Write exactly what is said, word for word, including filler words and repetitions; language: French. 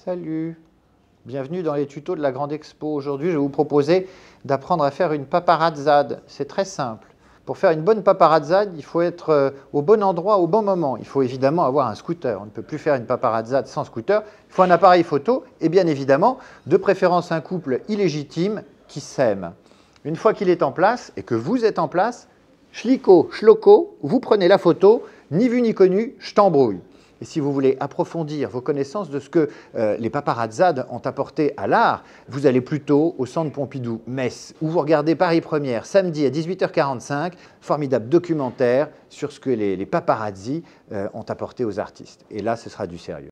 Salut, bienvenue dans les tutos de la Grande Expo. Aujourd'hui, je vais vous proposer d'apprendre à faire une paparazzade. C'est très simple. Pour faire une bonne paparazzade, il faut être au bon endroit au bon moment. Il faut évidemment avoir un scooter. On ne peut plus faire une paparazzade sans scooter. Il faut un appareil photo et bien évidemment, de préférence un couple illégitime qui s'aime. Une fois qu'il est en place et que vous êtes en place, schlico, schloco, vous prenez la photo, ni vu ni connu, je t'embrouille. Et si vous voulez approfondir vos connaissances de ce que euh, les paparazzades ont apporté à l'art, vous allez plutôt au Centre Pompidou, Metz, où vous regardez Paris Première, samedi à dix-huit heures quarante-cinq, formidable documentaire sur ce que les, les paparazzis euh, ont apporté aux artistes. Et là, ce sera du sérieux.